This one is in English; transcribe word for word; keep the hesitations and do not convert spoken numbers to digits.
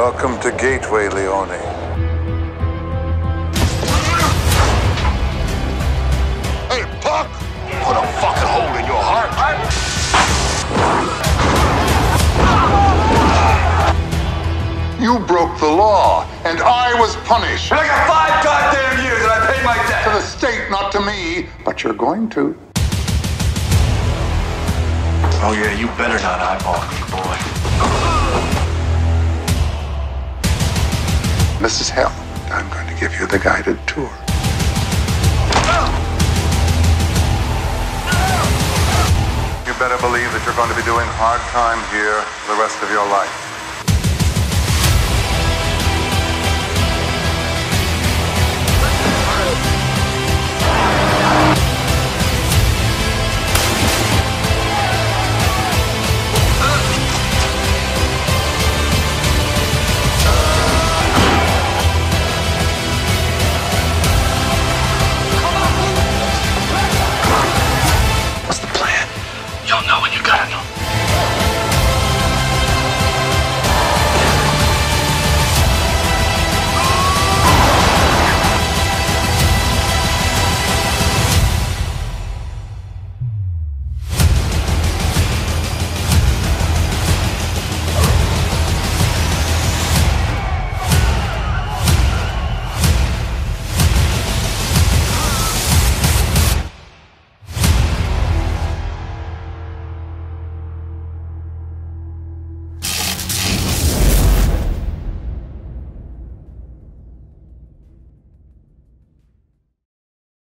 Welcome to Gateway, Leone. Hey, Puck! Put a fucking hole in your heart. You broke the law, and I was punished. And I got five goddamn years, and I paid my debt. To the state, not to me. But you're going to. Oh, yeah, you better not eyeball me, boy. This is hell. I'm going to give you the guided tour. You better believe that you're going to be doing hard time here the rest of your life.